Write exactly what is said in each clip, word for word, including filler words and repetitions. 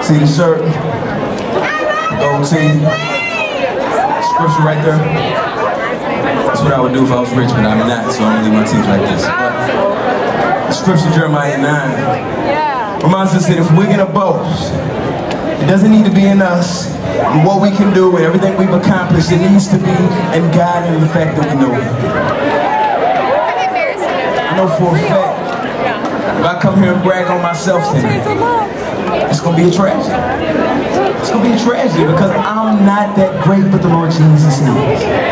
See the shirt, gold tee, scripture right there. That's what I would do if I was rich, but I'm not, so I'm gonna leave my teeth like this. But the scripture, Jeremiah nine, reminds us that if we're gonna boast, it doesn't need to be in us and what we can do and everything we've accomplished. It needs to be in God and the fact that we know Him. I know for a fact, if I come here and brag on myself tonight, it's going to be a tragedy. It's going to be a tragedy because I'm not that great, but the Lord Jesus is.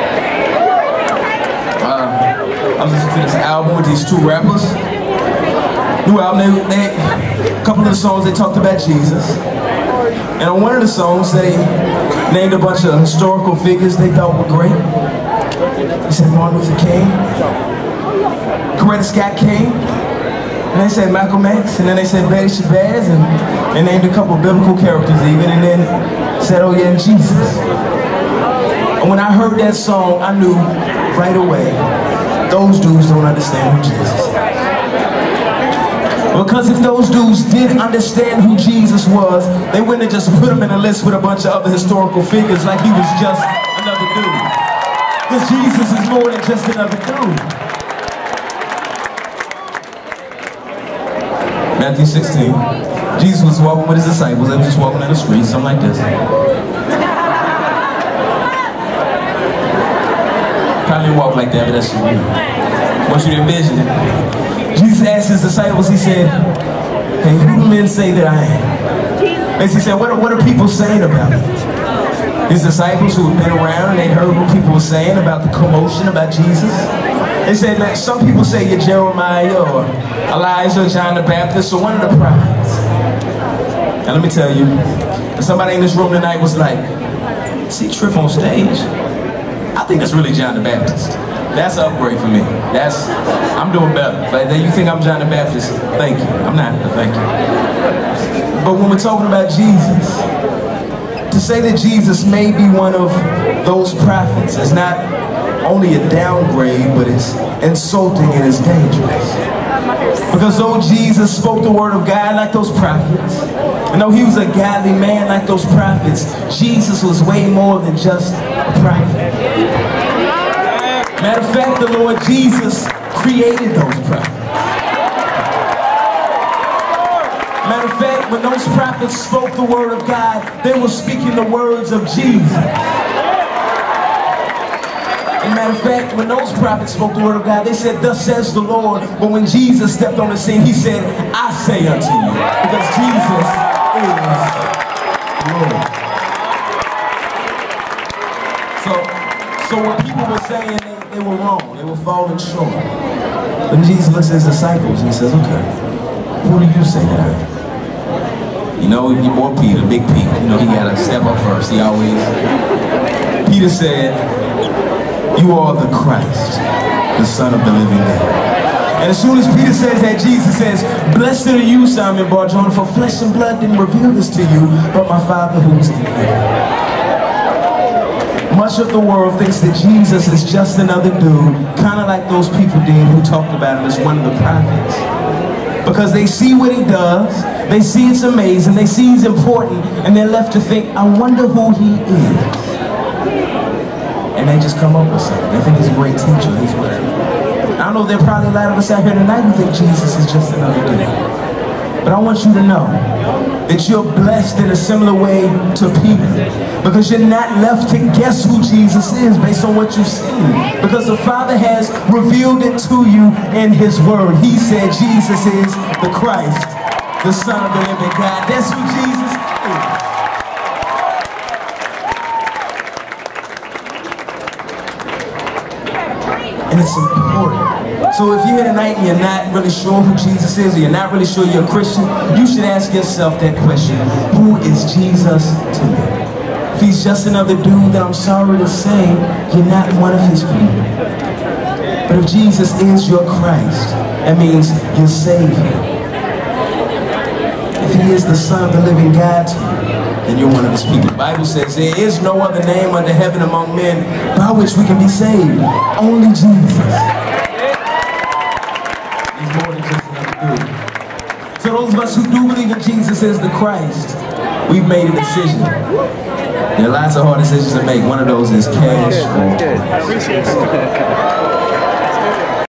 Uh, I was listening to this album with these two rappers. New album, they, they, a couple of the songs they talked about Jesus. And on one of the songs, they named a bunch of historical figures they thought were great. They said Martin Luther King, Coretta Scott King, and they said Malcolm X, and then they said Betty Shabazz, and they named a couple of biblical characters even, and then said, oh yeah, Jesus. And when I heard that song, I knew right away, those dudes don't understand who Jesus is. Because if those dudes did understand who Jesus was, they wouldn't have just put him in a list with a bunch of other historical figures like he was just another dude. Because Jesus is more than just another dude. Matthew sixteen, Jesus was walking with his disciples. They were just walking down the street, something like this. Probably didn't walk like that, but that's you. I want you to envision it. Jesus asked his disciples, he said, hey, who do men say that I am? And he said, what are, what are people saying about me? His disciples who had been around and they heard what people were saying about the commotion about Jesus. They said that some people say you're Jeremiah or Elijah or John the Baptist or one of the prophets. Now let me tell you, somebody in this room tonight was like, see Tripp on stage? I think that's really John the Baptist. That's an upgrade for me. That's, I'm doing better. If you think I'm John the Baptist, thank you. I'm not, but thank you. But when we're talking about Jesus, to say that Jesus may be one of those prophets is not only a downgrade, but it's insulting and it's dangerous. Because though Jesus spoke the word of God like those prophets, and though he was a godly man like those prophets, Jesus was way more than just a prophet. Matter of fact, the Lord Jesus created those prophets. Matter of fact, when those prophets spoke the word of God, they were speaking the words of Jesus. And matter of fact, when those prophets spoke the word of God, they said, thus says the Lord. But when Jesus stepped on the scene, he said, I say unto you. Because Jesus is Lord. So, so what people were saying, they, they were wrong. They were falling short. But Jesus looks at his disciples and he says, okay, who do you say that I am? You know, your boy Peter, Big Pete, you know, he got to step up first. He always, Peter said, you are the Christ, the Son of the living God. And as soon as Peter says that, Jesus says, blessed are you, Simon Bar-Jonah, for flesh and blood didn't reveal this to you, but my Father who's in heaven. Much of the world thinks that Jesus is just another dude, kind of like those people did who talked about him as one of the prophets. Because they see what he does, they see it's amazing, they see he's important, and they're left to think, I wonder who he is. And they just come up with something. They think he's a great teacher, he's whatever. I don't know, there are probably a lot of us out here tonight who think Jesus is just another dude. But I want you to know that you're blessed in a similar way to Peter. Because you're not left to guess who Jesus is based on what you've seen. Because the Father has revealed it to you in his word. He said Jesus is the Christ, the Son of the living God. That's who Jesus is. And it's important. So if you're here tonight and you're not really sure who Jesus is, or you're not really sure you're a Christian, you should ask yourself that question. Who is Jesus to me? If he's just another dude, then I'm sorry to say, you're not one of his people. But if Jesus is your Christ, that means your Savior. If he is the Son of the living God to you, then you're one of his people. The Bible says there is no other name under heaven among men by which we can be saved. Only Jesus. He's more than just another dude. So those of us who do believe believe in Jesus as the Christ, we've made a decision. There are lots of hard decisions to make. One of those is cash or